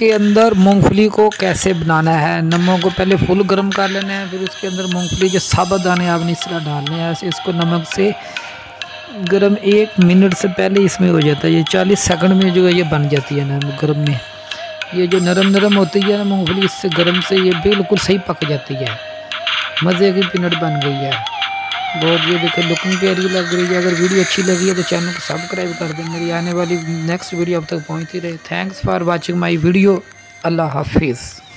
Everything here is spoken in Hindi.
इसके अंदर मूंगफली को कैसे बनाना है। नमक को पहले फुल गर्म कर लेना है, फिर उसके अंदर मूंगफली जो साबुत दाने आपने इस तरह डालने हैं। ऐसे इसको नमक से गर्म 1 मिनट से पहले इसमें हो जाता है। ये 40 सेकंड में जो है ये बन जाती है ना गर्म में। ये जो नरम नरम होती है ना मूंगफली, इससे गर्म से ये बिल्कुल सही पक जाती है। मज़े की पीनट बन गई है बहुत। ये देखो लुकिंग प्यारी लग रही है। अगर वीडियो अच्छी लगी है तो चैनल को सब्सक्राइब कर दें। मेरी आने वाली नेक्स्ट वीडियो अब तक पहुंचती रहे। Thanks for watching my video. अल्लाह हाफिज़।